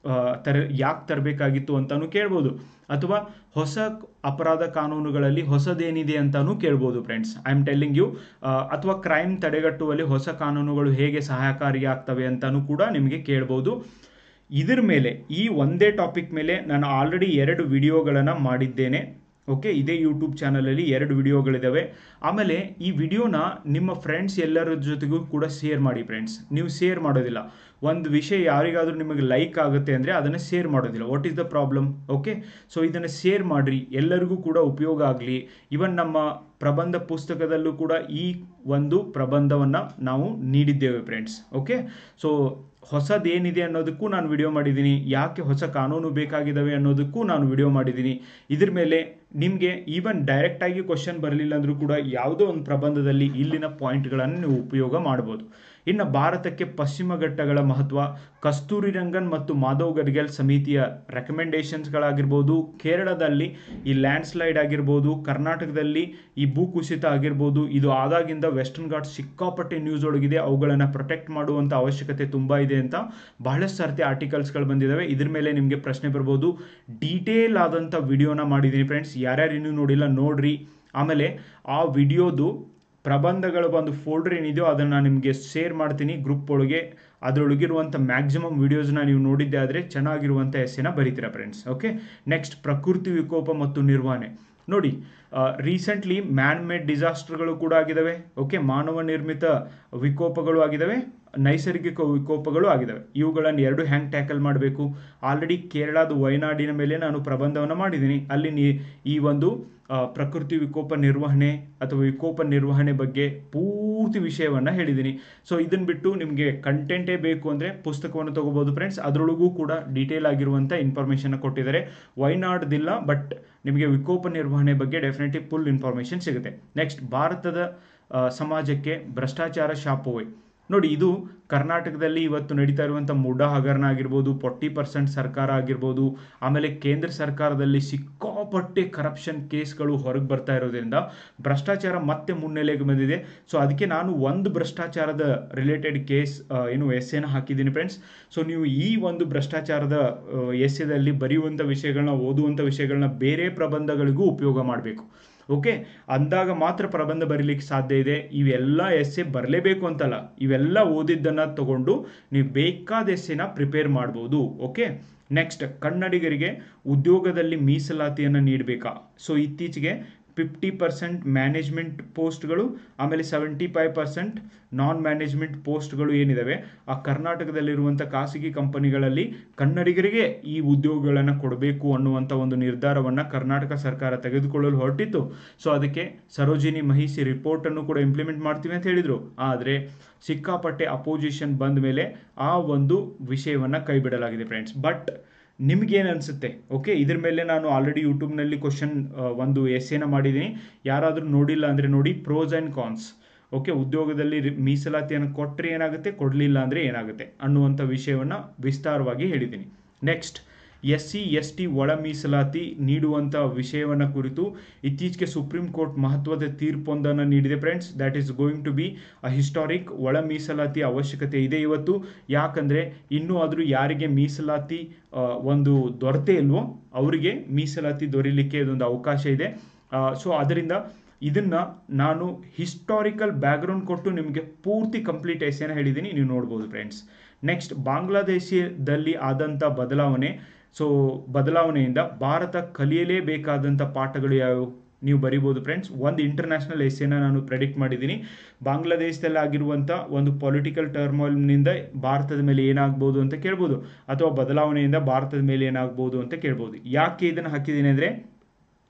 ತರ ಯಾಕೆ ತರಬೇಕಾಗಿತ್ತು ಅಂತಲೂ ಕೇಳ್ಬೋದು, ಅಥವಾ ಹೊಸ ಅಪರಾಧ ಕಾನೂನುಗಳಲ್ಲಿ ಹೊಸದೇನಿದೆ ಅಂತಲೂ ಕೇಳ್ಬೋದು friends. I am telling you. ಅಥವಾ ಕ್ರೈಮ್ ತಡೆಗಟ್ಟುವಲ್ಲಿ ಹೊಸ ಕಾನೂನುಗಳು ಹೇಗೆ ಸಹಾಯಕಾರಿಯಾಗ್ತವೆ ಅಂತಲೂ ಕೂಡ ನಿಮಗೆ ಕೇಳ್ಬೋದು. ಇದ್ರ ಮೇಲೆ, ಈ ಒಂದೇ ಟಾಪಿಕ್ ಮೇಲೆ ನಾನು ಆಲ್ರೆಡಿ ಎರಡು ವಿಡಿಯೋಗಳನ್ನು ಮಾಡಿದ್ದೇನೆ. ಓಕೆ, ಇದೇ ಯೂಟ್ಯೂಬ್ ಚಾನಲಲ್ಲಿ ಎರಡು ವಿಡಿಯೋಗಳಿದ್ದಾವೆ. ಆಮೇಲೆ ಈ ವಿಡಿಯೋನ ನಿಮ್ಮ ಫ್ರೆಂಡ್ಸ್ ಎಲ್ಲರ ಜೊತೆಗೂ ಕೂಡ ಶೇರ್ ಮಾಡಿ ಫ್ರೆಂಡ್ಸ್. ನೀವು ಶೇರ್ ಮಾಡೋದಿಲ್ಲ, ಒಂದು ವಿಷಯ ಯಾರಿಗಾದರೂ ನಿಮಗೆ ಲೈಕ್ ಆಗುತ್ತೆ ಅಂದರೆ ಅದನ್ನು ಶೇರ್ ಮಾಡೋದಿಲ್ಲ. What is the problem? Okay, so ಇದನ್ನು ಶೇರ್ ಮಾಡಿರಿ, ಎಲ್ಲರಿಗೂ ಕೂಡ ಉಪಯೋಗ ಆಗಲಿ. ಇವನ್ ನಮ್ಮ ಪ್ರಬಂಧ ಪುಸ್ತಕದಲ್ಲೂ ಕೂಡ ಈ ಒಂದು ಪ್ರಬಂಧವನ್ನು ನಾವು ನೀಡಿದ್ದೇವೆ ಫ್ರೆಂಡ್ಸ್. ಓಕೆ, ಸೊ ಹೊಸದೇನಿದೆ ಅನ್ನೋದಕ್ಕೂ ನಾನು ವಿಡಿಯೋ ಮಾಡಿದ್ದೀನಿ, ಯಾಕೆ ಹೊಸ ಕಾನೂನು ಬೇಕಾಗಿದ್ದಾವೆ ಅನ್ನೋದಕ್ಕೂ ನಾನು ವಿಡಿಯೋ ಮಾಡಿದ್ದೀನಿ. ಇದ್ರ ಮೇಲೆ ನಿಮಗೆ ಈವನ್ ಡೈರೆಕ್ಟಾಗಿ ಕ್ವಶನ್ ಬರಲಿಲ್ಲ ಅಂದರೂ ಕೂಡ ಯಾವುದೋ ಒಂದು ಪ್ರಬಂಧದಲ್ಲಿ ಇಲ್ಲಿನ ಪಾಯಿಂಟ್ಗಳನ್ನು ನೀವು ಉಪಯೋಗ ಮಾಡ್ಬೋದು. ಇನ್ನು ಭಾರತಕ್ಕೆ ಪಶ್ಚಿಮ ಘಟ್ಟಗಳ ಮಹತ್ವ, ಕಸ್ತೂರಿ ರಂಗನ್ ಮತ್ತು ಮಾಧವ್ ಗಡ್ಗಲ್ ಸಮಿತಿಯ ರೆಕಮೆಂಡೇಶನ್ಸ್ಗಳಾಗಿರ್ಬೋದು, ಕೇರಳದಲ್ಲಿ ಈ ಲ್ಯಾಂಡ್ ಸ್ಲೈಡ್ ಆಗಿರ್ಬೋದು, ಕರ್ನಾಟಕದಲ್ಲಿ ಈ ಭೂಕುಸಿತ ಆಗಿರ್ಬೋದು, ಇದು ಆದಾಗಿಂದ ವೆಸ್ಟರ್ನ್ ಘಾಟ್ಸ್ ಸಿಕ್ಕಾಪಟ್ಟೆ ನ್ಯೂಸ್ ಒಳಗಿದೆ, ಅವುಗಳನ್ನು ಪ್ರೊಟೆಕ್ಟ್ ಮಾಡುವಂಥ ಅವಶ್ಯಕತೆ ತುಂಬ ಇದೆ ಅಂತ ಬಹಳಷ್ಟು ಸರ್ತಿ ಆರ್ಟಿಕಲ್ಸ್ಗಳು ಬಂದಿದ್ದಾವೆ. ಇದ್ರ ಮೇಲೆ ನಿಮಗೆ ಪ್ರಶ್ನೆ ಬರ್ಬೋದು. ಡೀಟೇಲ್ ಆದಂಥ ವಿಡಿಯೋನ ಮಾಡಿದ್ದೀನಿ ಫ್ರೆಂಡ್ಸ್, ಯಾರ್ಯಾರು ಇನ್ನೂ ನೋಡಿಲ್ಲ ನೋಡ್ರಿ. ಆಮೇಲೆ ಆ ವಿಡಿಯೋದು ಪ್ರಬಂಧಗಳ ಒಂದು ಫೋಲ್ಡರ್ ಏನಿದೆಯೋ ಅದನ್ನು ನಾನು ನಿಮಗೆ ಶೇರ್ ಮಾಡ್ತೀನಿ ಗ್ರೂಪ್ ಒಳಗೆ. ಅದರೊಳಗಿರುವಂಥ ಮ್ಯಾಕ್ಸಿಮಮ್ ವಿಡಿಯೋಸ್ನ ನೀವು ನೋಡಿದ್ದೆ ಆದರೆ ಚೆನ್ನಾಗಿರುವಂಥ ಎಸ್ಸೆನ ಬರೀತೀರಾ ಫ್ರೆಂಡ್ಸ್. ಓಕೆ, ನೆಕ್ಸ್ಟ್ ಪ್ರಕೃತಿ ವಿಕೋಪ ಮತ್ತು ನಿರ್ವಹಣೆ. ನೋಡಿ, ರೀಸೆಂಟ್ಲಿ ಮ್ಯಾನ್ ಮೇಡ್ ಡಿಸಾಸ್ಟರ್ಗಳು ಕೂಡ ಆಗಿದ್ದಾವೆ. ಓಕೆ, ಮಾನವ ನಿರ್ಮಿತ ವಿಕೋಪಗಳು ಆಗಿದ್ದಾವೆ, ನೈಸರ್ಗಿಕ ವಿಕೋಪಗಳು ಆಗಿದ್ದಾವೆ. ಇವುಗಳನ್ನು ಎರಡು ಹ್ಯಾಂಗ್ ಟ್ಯಾಕಲ್ ಮಾಡಬೇಕು. ಆಲ್ರೆಡಿ ಕೇರಳದ ವಯನಾಡಿನ ಮೇಲೆ ನಾನು ಪ್ರಬಂಧವನ್ನು ಮಾಡಿದ್ದೀನಿ. ಅಲ್ಲಿ ನೀ ಈ ಒಂದು ಪ್ರಕೃತಿ ವಿಕೋಪ ನಿರ್ವಹಣೆ ಅಥವಾ ವಿಕೋಪ ನಿರ್ವಹಣೆ ಬಗ್ಗೆ ಪೂರ್ತಿ ವಿಷಯವನ್ನು ಹೇಳಿದ್ದೀನಿ. ಸೊ ಇದನ್ನು ಬಿಟ್ಟು ನಿಮಗೆ ಕಂಟೆಂಟೇ ಬೇಕು ಅಂದರೆ ಪುಸ್ತಕವನ್ನು ತೊಗೋಬೋದು ಫ್ರೆಂಡ್ಸ್. ಅದರೊಳಗೂ ಕೂಡ ಡೀಟೇಲ್ ಆಗಿರುವಂಥ ಇನ್ಫಾರ್ಮೇಷನ್ ಕೊಟ್ಟಿದ್ದಾರೆ. ವಯನಾಡ್ದಿಲ್ಲ, ಬಟ್ ನಿಮಗೆ ವಿಕೋಪ ನಿರ್ವಹಣೆ ಬಗ್ಗೆ ಡೆಫಿನೆಟ್ಲಿ ಫುಲ್ ಇನ್ಫಾರ್ಮೇಷನ್ ಸಿಗುತ್ತೆ. ನೆಕ್ಸ್ಟ್, ಭಾರತದ ಸಮಾಜಕ್ಕೆ ಭ್ರಷ್ಟಾಚಾರ ಶಾಪವೇ. ನೋಡಿ, ಇದು ಕರ್ನಾಟಕದಲ್ಲಿ ಇವತ್ತು ನಡೀತಾ ಇರುವಂಥ ಮುಡಾ ಹಗರಣ ಆಗಿರ್ಬೋದು, ಫೋರ್ಟಿ ಪರ್ಸೆಂಟ್ ಸರ್ಕಾರ ಆಗಿರ್ಬೋದು, ಆಮೇಲೆ ಕೇಂದ್ರ ಸರ್ಕಾರದಲ್ಲಿ ಸಿಕ್ಕಾಪಟ್ಟೆ ಕರಪ್ಷನ್ ಕೇಸ್ಗಳು ಹೊರಗೆ ಬರ್ತಾ ಇರೋದ್ರಿಂದ ಭ್ರಷ್ಟಾಚಾರ ಮತ್ತೆ ಮುನ್ನೆಲೆಗೆ ಬಂದಿದೆ. ಸೊ ಅದಕ್ಕೆ ನಾನು ಒಂದು ಭ್ರಷ್ಟಾಚಾರದ ರಿಲೇಟೆಡ್ ಕೇಸ್ ಏನು ಎಸ್ಸೆನ ಹಾಕಿದ್ದೀನಿ ಫ್ರೆಂಡ್ಸ್. ಸೊ ನೀವು ಈ ಒಂದು ಭ್ರಷ್ಟಾಚಾರದ ಎಸ್ಸೆದಲ್ಲಿ ಬರೆಯುವಂಥ ವಿಷಯಗಳನ್ನ, ಓದುವಂಥ ವಿಷಯಗಳನ್ನ ಬೇರೆ ಪ್ರಬಂಧಗಳಿಗೂ ಉಪಯೋಗ ಮಾಡಬೇಕು. ಓಕೆ, ಅಂದಾಗ ಮಾತ್ರ ಪ್ರಬಂಧ ಬರೀಲಿಕ್ಕೆ ಸಾಧ್ಯ ಇದೆ. ಇವೆಲ್ಲ ಎಸ್ಸೆ ಬರಲೇಬೇಕು ಅಂತಲ್ಲ, ಇವೆಲ್ಲ ಓದಿದ್ದನ್ನು ತಗೊಂಡು ನೀವು ಬೇಕಾದ ಎಸ್ಸೆನ ಪ್ರಿಪೇರ್ ಮಾಡ್ಬೋದು. ಓಕೆ, ನೆಕ್ಸ್ಟ್, ಕನ್ನಡಿಗರಿಗೆ ಉದ್ಯೋಗದಲ್ಲಿ ಮೀಸಲಾತಿಯನ್ನು ನೀಡಬೇಕಾ. ಸೊ ಇತ್ತೀಚೆಗೆ ಫಿಫ್ಟಿ ಪರ್ಸೆಂಟ್ ಮ್ಯಾನೇಜ್ಮೆಂಟ್ ಪೋಸ್ಟ್ಗಳು, ಆಮೇಲೆ seventy five percent non management ಪೋಸ್ಟ್ಗಳು ಏನಿದ್ದಾವೆ ಆ ಕರ್ನಾಟಕದಲ್ಲಿರುವಂಥ ಖಾಸಗಿ ಕಂಪನಿಗಳಲ್ಲಿ ಕನ್ನಡಿಗರಿಗೆ ಈ ಉದ್ಯೋಗಗಳನ್ನು ಕೊಡಬೇಕು ಅನ್ನುವಂಥ ಒಂದು ನಿರ್ಧಾರವನ್ನು ಕರ್ನಾಟಕ ಸರ್ಕಾರ ತೆಗೆದುಕೊಳ್ಳಲು ಹೊರಟಿತ್ತು. ಸೊ ಅದಕ್ಕೆ ಸರೋಜಿನಿ ಮಹಿಷಿ ರಿಪೋರ್ಟನ್ನು ಕೂಡ ಇಂಪ್ಲಿಮೆಂಟ್ ಮಾಡ್ತೀವಿ ಅಂತ ಹೇಳಿದರು. ಆದರೆ ಸಿಕ್ಕಾಪಟ್ಟೆ ಅಪೋಸಿಷನ್ ಬಂದ ಮೇಲೆ ಆ ಒಂದು ವಿಷಯವನ್ನು ಕೈ ಬಿಡಲಾಗಿದೆ ಫ್ರೆಂಡ್ಸ್. ಬಟ್ ನಿಮಗೇನು ಅನಿಸುತ್ತೆ? ಓಕೆ, ಇದ್ರ ಮೇಲೆ ನಾನು ಆಲ್ರೆಡಿ ಯೂಟ್ಯೂಬ್ನಲ್ಲಿ ಕ್ವಶನ್ ಒಂದು ಎಸ್ಸೆನ ಮಾಡಿದ್ದೀನಿ. ಯಾರಾದರೂ ನೋಡಿಲ್ಲ ಅಂದರೆ ನೋಡಿ, ಪ್ರೋಸ್ ಆ್ಯಂಡ್ ಕಾನ್ಸ್. ಓಕೆ, ಉದ್ಯೋಗದಲ್ಲಿ ಮೀಸಲಾತಿಯನ್ನು ಕೊಟ್ಟರೆ ಏನಾಗುತ್ತೆ, ಕೊಡಲಿಲ್ಲ ಅಂದರೆ ಏನಾಗುತ್ತೆ ಅನ್ನುವಂಥ ವಿಷಯವನ್ನು ವಿಸ್ತಾರವಾಗಿ ಹೇಳಿದ್ದೀನಿ. Next, S C S T ಒಳ ಮೀಸಲಾತಿ ನೀಡುವಂಥ ವಿಷಯವನ್ನು ಕುರಿತು ಇತ್ತೀಚೆಗೆ ಸುಪ್ರೀಂ ಕೋರ್ಟ್ ಮಹತ್ವದ ತೀರ್ಪೊಂದನ್ನು ನೀಡಿದೆ friends. That is going to be a historic. ಒಳ ಮೀಸಲಾತಿ ಅವಶ್ಯಕತೆ ಇದೆ ಇವತ್ತು. ಯಾಕಂದರೆ ಇನ್ನೂ ಆದರೂ ಯಾರಿಗೆ ಮೀಸಲಾತಿ ಒಂದು ದೊರೆತೇ ಇಲ್ವೋ ಅವರಿಗೆ ಮೀಸಲಾತಿ ದೊರೀಲಿಕ್ಕೆ ಇದೊಂದು ಅವಕಾಶ ಇದೆ. ಸೊ ಅದರಿಂದ ಇದನ್ನು ನಾನು ಹಿಸ್ಟಾರಿಕಲ್ ಬ್ಯಾಕ್ಗ್ರೌಂಡ್ ಕೊಟ್ಟು ನಿಮಗೆ ಪೂರ್ತಿ ಕಂಪ್ಲೀಟ್ ಎಸ್ಸೆನ ಹೇಳಿದ್ದೀನಿ, ನೀವು ನೋಡ್ಬೋದು ಫ್ರೆಂಡ್ಸ್. ನೆಕ್ಸ್ಟ್, ಬಾಂಗ್ಲಾದೇಶದಲ್ಲಿ ಆದಂಥ ಬದಲಾವಣೆ. ಸೊ ಬದಲಾವಣೆಯಿಂದ ಭಾರತ ಕಲಿಯಲೇಬೇಕಾದಂಥ ಪಾಠಗಳು ಯಾವುವು ನೀವು ಬರಿಬೋದು ಫ್ರೆಂಡ್ಸ್. ಒಂದು ಇಂಟರ್ನ್ಯಾಷನಲ್ ಎಸ್ಸೆನ ನಾನು ಪ್ರೆಡಿಕ್ಟ್ ಮಾಡಿದ್ದೀನಿ. ಬಾಂಗ್ಲಾದೇಶದಲ್ಲಿ ಆಗಿರುವಂಥ ಒಂದು ಪೊಲಿಟಿಕಲ್ ಟರ್ಮಾಯಿಲ್ನಿಂದ ಭಾರತದ ಮೇಲೆ ಏನಾಗ್ಬೋದು ಅಂತ ಕೇಳ್ಬೋದು, ಅಥವಾ ಬದಲಾವಣೆಯಿಂದ ಭಾರತದ ಮೇಲೆ ಏನಾಗ್ಬೋದು ಅಂತ ಕೇಳ್ಬೋದು. ಯಾಕೆ ಇದನ್ನು ಹಾಕಿದ್ದೀನಿ ಅಂದರೆ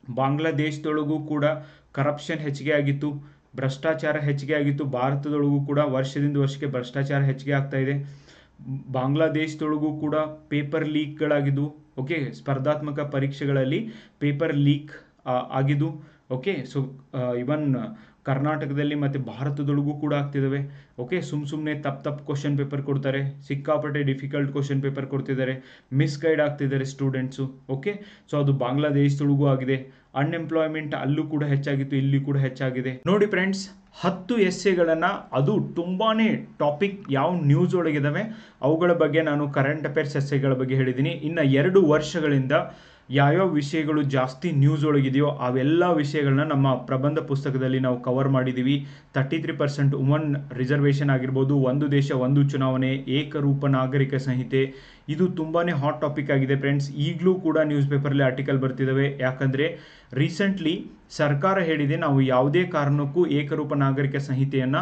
ಬಾಂಗ್ಲಾದೇಶದೊಳಗೂ ಕೂಡ ಕರಪ್ಷನ್ ಹೆಚ್ಚಿಗೆ ಆಗಿತ್ತು, ಭ್ರಷ್ಟಾಚಾರ ಹೆಚ್ಚಿಗೆ ಆಗಿತ್ತು. ಭಾರತದೊಳಗೂ ಕೂಡ ವರ್ಷದಿಂದ ವರ್ಷಕ್ಕೆ ಭ್ರಷ್ಟಾಚಾರ ಹೆಚ್ಚಿಗೆ ಆಗ್ತಾ ಇದೆ. ಬಾಂಗ್ಲಾದೇಶದೊಳಗೂ ಕೂಡ ಪೇಪರ್ ಲೀಕ್ಗಳಾಗಿದ್ದು, ಓಕೆ, ಸ್ಪರ್ಧಾತ್ಮಕ ಪರೀಕ್ಷೆಗಳಲ್ಲಿ ಪೇಪರ್ ಲೀಕ್ ಆಗಿದ್ದು, ಓಕೆ. ಸೊ ಇವನ್ ಕರ್ನಾಟಕದಲ್ಲಿ ಮತ್ತು ಭಾರತದೊಳಗೂ ಕೂಡ ಆಗ್ತಿದ್ದಾವೆ. ಓಕೆ, ಸುಮ್ಮ ಸುಮ್ಮನೆ ತಪ್ಪು ತಪ್ಪು ಕ್ವಶನ್ ಪೇಪರ್ ಕೊಡ್ತಾರೆ, ಸಿಕ್ಕಾಪಟ್ಟೆ ಡಿಫಿಕಲ್ಟ್ ಕ್ವಶನ್ ಪೇಪರ್ ಕೊಡ್ತಿದ್ದಾರೆ, ಮಿಸ್ಗೈಡ್ ಆಗ್ತಿದ್ದಾರೆ ಸ್ಟೂಡೆಂಟ್ಸು. ಓಕೆ, ಸೊ ಅದು ಬಾಂಗ್ಲಾದೇಶದೊಳಗೂ ಆಗಿದೆ. ಅನ್ಎಂಪ್ಲಾಯ್ಮೆಂಟ್ ಅಲ್ಲೂ ಕೂಡ ಹೆಚ್ಚಾಗಿತ್ತು, ಇಲ್ಲಿ ಕೂಡ ಹೆಚ್ಚಾಗಿದೆ. ನೋಡಿ ಫ್ರೆಂಡ್ಸ್, ಹತ್ತು ಎಸ್ಸೆಗಳನ್ನು, ಅದು ತುಂಬಾ ಟಾಪಿಕ್ ಯಾವ ನ್ಯೂಸ್ ಒಳಗಿದ್ದಾವೆ ಅವುಗಳ ಬಗ್ಗೆ ನಾನು ಕರೆಂಟ್ ಅಫೇರ್ಸ್ ಎಸ್ಸೆಗಳ ಬಗ್ಗೆ ಹೇಳಿದ್ದೀನಿ. ಇನ್ನು ಎರಡು ವರ್ಷಗಳಿಂದ ಯಾವ್ಯಾವ ವಿಷಯಗಳು ಜಾಸ್ತಿ ನ್ಯೂಸ್ ಒಳಗಿದೆಯೋ ಅವೆಲ್ಲ ವಿಷಯಗಳನ್ನ ನಮ್ಮ ಪ್ರಬಂಧ ಪುಸ್ತಕದಲ್ಲಿ ನಾವು ಕವರ್ ಮಾಡಿದ್ದೀವಿ. Thirty three percent woman reservation ಆಗಿರ್ಬೋದು, ಒಂದು ದೇಶ ಒಂದು ಚುನಾವಣೆ, ಏಕರೂಪ ನಾಗರಿಕ ಸಂಹಿತೆ, ಇದು ತುಂಬಾ ಹಾಟ್ ಟಾಪಿಕ್ ಆಗಿದೆ ಫ್ರೆಂಡ್ಸ್. ಈಗಲೂ ಕೂಡ ನ್ಯೂಸ್ ಪೇಪರಲ್ಲಿ ಆರ್ಟಿಕಲ್ ಬರ್ತಿದ್ದಾವೆ. ಯಾಕಂದರೆ ರೀಸೆಂಟ್ಲಿ ಸರ್ಕಾರ ಹೇಳಿದೆ ನಾವು ಯಾವುದೇ ಕಾರಣಕ್ಕೂ ಏಕರೂಪ ನಾಗರಿಕ ಸಂಹಿತೆಯನ್ನು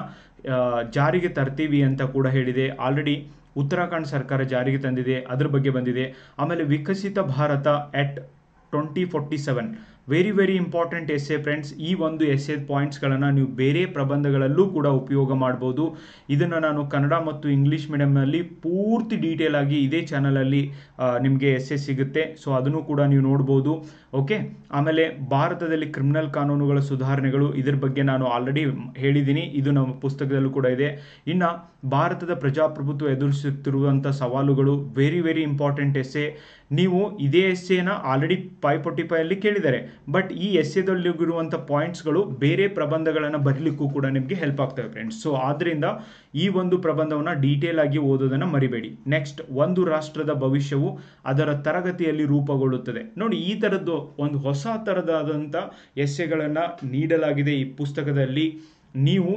ಜಾರಿಗೆ ತರ್ತೀವಿ ಅಂತ ಕೂಡ ಹೇಳಿದೆ. ಆಲ್ರೆಡಿ ಉತ್ತರಾಖಂಡ್ ಸರ್ಕಾರ ಜಾರಿಗೆ ತಂದಿದೆ, ಅದ್ರ ಬಗ್ಗೆ ಬಂದಿದೆ. ಆಮೇಲೆ Viksit Bharat at twenty forty seven, very very important essay friends. ಈ ಒಂದು ಎಸ್ಸೆ ಪಾಯಿಂಟ್ಸ್ಗಳನ್ನು ನೀವು ಬೇರೆ ಪ್ರಬಂಧಗಳಲ್ಲೂ ಕೂಡ ಉಪಯೋಗ ಮಾಡ್ಬೋದು. ಇದನ್ನು ನಾನು ಕನ್ನಡ ಮತ್ತು ಇಂಗ್ಲೀಷ್ ಮೀಡಿಯಂನಲ್ಲಿ ಪೂರ್ತಿ ಡೀಟೇಲ್ ಆಗಿ ಇದೇ ಚಾನಲಲ್ಲಿ ನಿಮಗೆ ಎಸ್ಸೆ ಸಿಗುತ್ತೆ. ಸೊ ಅದನ್ನು ಕೂಡ ನೀವು ನೋಡ್ಬೋದು. ಓಕೆ, ಆಮೇಲೆ ಭಾರತದಲ್ಲಿ ಕ್ರಿಮಿನಲ್ ಕಾನೂನುಗಳ ಸುಧಾರಣೆಗಳು, ಇದ್ರ ಬಗ್ಗೆ ನಾನು ಆಲ್ರೆಡಿ ಹೇಳಿದ್ದೀನಿ, ಇದು ನಮ್ಮ ಪುಸ್ತಕದಲ್ಲೂ ಕೂಡ ಇದೆ. ಇನ್ನು ಭಾರತದ ಪ್ರಜಾಪ್ರಭುತ್ವ ಎದುರಿಸುತ್ತಿರುವಂಥ ಸವಾಲುಗಳು, ವೆರಿ ವೆರಿ ಇಂಪಾರ್ಟೆಂಟ್ ಎಸ್ಸೆ. ನೀವು ಇದೇ ಎಸ್ಸೆನ ಆಲ್ರೆಡಿ ಫೈವ್ ಫೋರ್ಟಿ ಫೈವ್ ಅಲ್ಲಿ ಕೇಳಿದ್ದಾರೆ, ಬಟ್ ಈ ಎಸ್ಸೆದಲ್ಲಿರುವಂಥ ಪಾಯಿಂಟ್ಸ್ಗಳು ಬೇರೆ ಪ್ರಬಂಧಗಳನ್ನು ಬರಲಿಕ್ಕೂ ಕೂಡ ನಿಮಗೆ ಹೆಲ್ಪ್ ಆಗ್ತವೆ ಫ್ರೆಂಡ್ಸ್. ಸೊ ಆದ್ದರಿಂದ ಈ ಒಂದು ಪ್ರಬಂಧವನ್ನು ಡೀಟೇಲ್ ಆಗಿ ಓದೋದನ್ನು ಮರಿಬೇಡಿ. ನೆಕ್ಸ್ಟ್, ಒಂದು ರಾಷ್ಟ್ರದ ಭವಿಷ್ಯವು ಅದರ ತರಗತಿಯಲ್ಲಿ ರೂಪುಗೊಳ್ಳುತ್ತದೆ. ನೋಡಿ, ಈ ಥರದ್ದು ಒಂದು ಹೊಸ ಥರದಾದಂಥ ಎಸ್ಸೆಗಳನ್ನು ನೀಡಲಾಗಿದೆ ಈ ಪುಸ್ತಕದಲ್ಲಿ. ನೀವು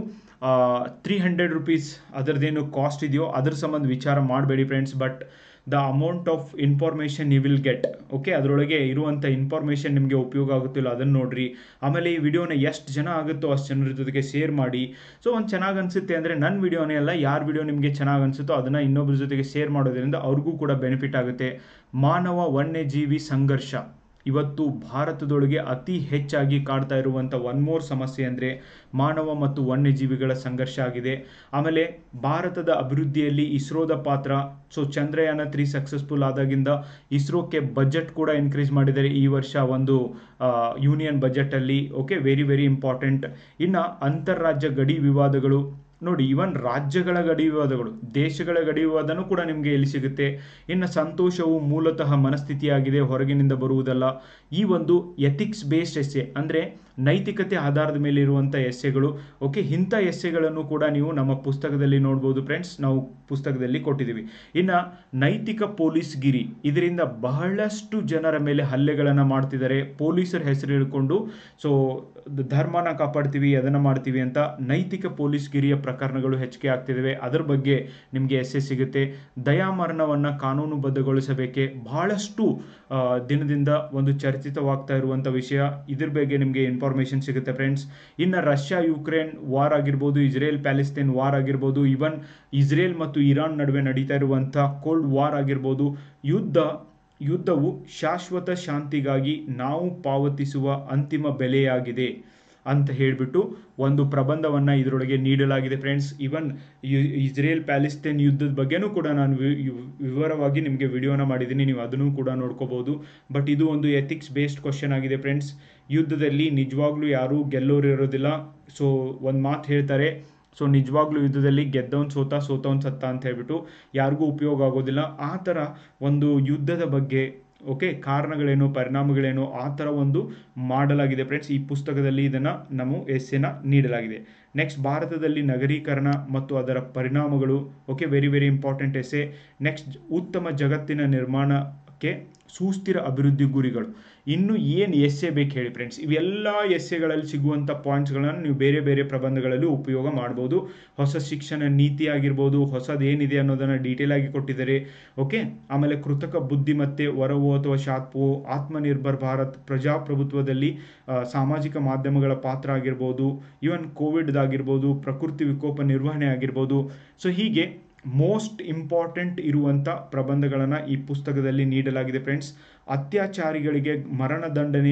ತ್ರೀ ಹಂಡ್ರೆಡ್ ರುಪೀಸ್ ಅದರದ್ದೇನು ಕಾಸ್ಟ್ ಇದೆಯೋ ಅದ್ರ ಸಂಬಂಧ ವಿಚಾರ ಮಾಡಬೇಡಿ ಫ್ರೆಂಡ್ಸ್. But the amount of information you will get, okay, ಅದರೊಳಗೆ ಇರುವಂಥ ಇನ್ಫಾರ್ಮೇಷನ್ ನಿಮಗೆ ಉಪಯೋಗ ಆಗುತ್ತಿಲ್ಲ ಅದನ್ನು ನೋಡಿರಿ. ಆಮೇಲೆ ಈ ವಿಡಿಯೋನ ಎಷ್ಟು ಜನ ಆಗುತ್ತೋ ಅಷ್ಟು ಜನರ ಜೊತೆಗೆ ಶೇರ್ ಮಾಡಿ. ಸೊ ಒಂದು ಚೆನ್ನಾಗಿ ಅನಿಸುತ್ತೆ ಅಂದರೆ ನನ್ನ ವಿಡಿಯೋನೇ ಅಲ್ಲ, ಯಾರ ವಿಡಿಯೋ ನಿಮಗೆ ಚೆನ್ನಾಗಿ ಅನಿಸುತ್ತೋ ಅದನ್ನು ಇನ್ನೊಬ್ಬರ ಜೊತೆಗೆ ಶೇರ್ ಮಾಡೋದ್ರಿಂದ ಅವ್ರಿಗೂ ಕೂಡ ಬೆನಿಫಿಟ್ ಆಗುತ್ತೆ. ಮಾನವ ವನ್ಯಜೀವಿ ಸಂಘರ್ಷ ಇವತ್ತು ಭಾರತದೊಳಗೆ ಅತಿ ಹೆಚ್ಚಾಗಿ ಕಾಡ್ತಾ ಇರುವಂಥ ಒನ್ ಮೋರ್ ಸಮಸ್ಯೆ ಅಂದರೆ ಮಾನವ ಮತ್ತು ವನ್ಯಜೀವಿಗಳ ಸಂಘರ್ಷ ಆಗಿದೆ. ಆಮೇಲೆ ಭಾರತದ ಅಭಿವೃದ್ಧಿಯಲ್ಲಿ ಇಸ್ರೋದ ಪಾತ್ರ. ಸೊ ಚಂದ್ರಯಾನ ತ್ರೀ ಸಕ್ಸಸ್ಫುಲ್ ಆದಾಗಿಂದ ಇಸ್ರೋಕ್ಕೆ ಬಜೆಟ್ ಕೂಡ ಇನ್ಕ್ರೀಸ್ ಮಾಡಿದ್ದಾರೆ ಈ ವರ್ಷ ಒಂದು ಯೂನಿಯನ್ ಬಜೆಟಲ್ಲಿ. Okay, very very important. ಇನ್ನು ಅಂತಾರಾಜ್ಯ ಗಡಿ ವಿವಾದಗಳು, ನೋಡಿ, ಇವನ್ ರಾಜ್ಯಗಳ ಗಡಿ ವಿವಾದಗಳು, ದೇಶಗಳ ಗಡಿ ವಿವಾದನೂ ಕೂಡ ನಿಮಗೆ ಎಲ್ಲಿ ಸಿಗುತ್ತೆ. ಇನ್ನು ಸಂತೋಷವು ಮೂಲತಃ ಮನಸ್ಥಿತಿಯಾಗಿದೆ, ಹೊರಗಿನಿಂದ ಬರುವುದಲ್ಲ. ಈ ಒಂದು ಎಥಿಕ್ಸ್ ಬೇಸ್ಡ್ ಎಸ್ಸೆ ಅಂದರೆ ನೈತಿಕತೆ ಆಧಾರದ ಮೇಲೆ ಇರುವಂಥ ಎಸ್ಸೆಗಳು. ಓಕೆ, ಇಂಥ ಎಸ್ಸೆಗಳನ್ನು ಕೂಡ ನೀವು ನಮ್ಮ ಪುಸ್ತಕದಲ್ಲಿ ನೋಡ್ಬೋದು ಫ್ರೆಂಡ್ಸ್, ನಾವು ಪುಸ್ತಕದಲ್ಲಿ ಕೊಟ್ಟಿದ್ದೀವಿ. ಇನ್ನು ನೈತಿಕ ಪೊಲೀಸ್ಗಿರಿ, ಇದರಿಂದ ಬಹಳಷ್ಟು ಜನರ ಮೇಲೆ ಹಲ್ಲೆಗಳನ್ನು ಮಾಡ್ತಿದ್ದಾರೆ. ಪೊಲೀಸರ ಹೆಸರು ಹಿಡ್ಕೊಂಡು ಸೊ ಧರ್ಮನ ಕಾಪಾಡ್ತೀವಿ, ಅದನ್ನು ಮಾಡ್ತೀವಿ ಅಂತ ನೈತಿಕ ಪೊಲೀಸ್ಗಿರಿಯ ಪ್ರಕರಣಗಳು ಹೆಚ್ಚಿಗೆ ಆಗ್ತಿದ್ದಾವೆ. ಅದರ ಬಗ್ಗೆ ನಿಮಗೆ ಎಸ್ಸೆ ಸಿಗುತ್ತೆ. ದಯಾಮರಣವನ್ನು ಕಾನೂನುಬದ್ಧಗೊಳಿಸಬೇಕೆ, ಬಹಳಷ್ಟು ದಿನದಿಂದ ಒಂದು ಚರ್ಚಿತವಾಗ್ತಾ ಇರುವಂಥ ವಿಷಯ. ಇದ್ರ ಬಗ್ಗೆ ನಿಮಗೆ ಇನ್ಫಾರ್ಮೇಷನ್ ಸಿಗುತ್ತೆ ಫ್ರೆಂಡ್ಸ್. ಇನ್ನು ರಷ್ಯಾ ಯುಕ್ರೇನ್ ವಾರ್ ಆಗಿರ್ಬೋದು, ಇಸ್ರೇಲ್ ಪ್ಯಾಲೆಸ್ತೈನ್ ವಾರ್ ಆಗಿರ್ಬೋದು, ಇವನ್ ಇಸ್ರೇಲ್ ಮತ್ತು ಇರಾನ್ ನಡುವೆ ನಡೀತಾ ಇರುವಂಥ ಕೋಲ್ಡ್ ವಾರ್ ಆಗಿರ್ಬೋದು, ಯುದ್ಧ ಯುದ್ಧವು ಶಾಶ್ವತ ಶಾಂತಿಗಾಗಿ ನಾವು ಪಾವತಿಸುವ ಅಂತಿಮ ಬೆಲೆಯಾಗಿದೆ ಅಂತ ಹೇಳಿಬಿಟ್ಟು ಒಂದು ಪ್ರಬಂಧವನ್ನು ಇದರೊಳಗೆ ನೀಡಲಾಗಿದೆ ಫ್ರೆಂಡ್ಸ್. ಇವನ್ ಇಸ್ರೇಲ್ ಪ್ಯಾಲೆಸ್ತೈನ್ ಯುದ್ಧದ ಬಗ್ಗೆನೂ ಕೂಡ ನಾನು ವಿವರವಾಗಿ ನಿಮಗೆ ವಿಡಿಯೋನ ಮಾಡಿದ್ದೀನಿ, ನೀವು ಅದನ್ನು ಕೂಡ ನೋಡ್ಕೋಬಹುದು. ಬಟ್ ಇದು ಒಂದು ಎಥಿಕ್ಸ್ ಬೇಸ್ಡ್ ಕ್ವಶನ್ ಆಗಿದೆ ಫ್ರೆಂಡ್ಸ್. ಯುದ್ಧದಲ್ಲಿ ನಿಜವಾಗ್ಲೂ ಯಾರೂ ಗೆಲ್ಲೋರು ಇರೋದಿಲ್ಲ. ಸೊ ಒಂದು ಮಾತು ಹೇಳ್ತಾರೆ, ಸೊ ನಿಜವಾಗ್ಲೂ ಯುದ್ಧದಲ್ಲಿ ಗೆದ್ದವನ್ ಸೋತ, ಸೋತವನ್ ಸತ್ತ ಅಂತ ಹೇಳ್ಬಿಟ್ಟು ಯಾರಿಗೂ ಉಪಯೋಗ ಆಗೋದಿಲ್ಲ. ಆ ಥರ ಒಂದು ಯುದ್ಧದ ಬಗ್ಗೆ, ಓಕೆ, ಕಾರಣಗಳೇನು, ಪರಿಣಾಮಗಳೇನು, ಆ ಥರ ಒಂದು ಮಾಡಲಾಗಿದೆ ಫ್ರೆಂಡ್ಸ್. ಈ ಪುಸ್ತಕದಲ್ಲಿ ಇದನ್ನು ನಮ್ಮ ಎಸ್ಸೆನ ನೀಡಲಾಗಿದೆ. ನೆಕ್ಸ್ಟ್, ಭಾರತದಲ್ಲಿ ನಗರೀಕರಣ ಮತ್ತು ಅದರ ಪರಿಣಾಮಗಳು. Okay, very very important essay. Next, ಉತ್ತಮ ಜಗತ್ತಿನ ನಿರ್ಮಾಣಕ್ಕೆ ಸುಸ್ಥಿರ ಅಭಿವೃದ್ಧಿ ಗುರಿಗಳು. ಇನ್ನು ಏನು ಎಸ್ಸೆ ಬೇಕು ಹೇಳಿ ಫ್ರೆಂಡ್ಸ್, ಇವೆಲ್ಲ ಎಸ್ಸೆಗಳಲ್ಲಿ ಸಿಗುವಂಥ ಪಾಯಿಂಟ್ಸ್ಗಳನ್ನು ನೀವು ಬೇರೆ ಬೇರೆ ಪ್ರಬಂಧಗಳಲ್ಲಿ ಉಪಯೋಗ ಮಾಡ್ಬೋದು. ಹೊಸ ಶಿಕ್ಷಣ ನೀತಿ ಆಗಿರ್ಬೋದು, ಹೊಸದೇನಿದೆ ಅನ್ನೋದನ್ನು ಡೀಟೇಲ್ ಆಗಿ ಕೊಟ್ಟಿದ್ದಾರೆ. ಓಕೆ, ಆಮೇಲೆ ಕೃತಕ ಬುದ್ಧಿಮತ್ತೆ, ಹೊರವು ಅಥವಾ ಶಾತ್ವು, ಆತ್ಮನಿರ್ಭರ್ ಭಾರತ್, ಪ್ರಜಾಪ್ರಭುತ್ವದಲ್ಲಿ ಸಾಮಾಜಿಕ ಮಾಧ್ಯಮಗಳ ಪಾತ್ರ ಆಗಿರ್ಬೋದು, ಇವನ್ ಕೋವಿಡ್ದಾಗಿರ್ಬೋದು, ಪ್ರಕೃತಿ ವಿಕೋಪ ನಿರ್ವಹಣೆ ಆಗಿರ್ಬೋದು. ಸೊ ಹೀಗೆ ಮೋಸ್ಟ್ ಇಂಪಾರ್ಟೆಂಟ್ ಇರುವಂಥ ಪ್ರಬಂಧಗಳನ್ನು ಈ ಪುಸ್ತಕದಲ್ಲಿ ನೀಡಲಾಗಿದೆ ಫ್ರೆಂಡ್ಸ್. ಅತ್ಯಾಚಾರಿಗಳಿಗೆ ಮರಣದಂಡನೆ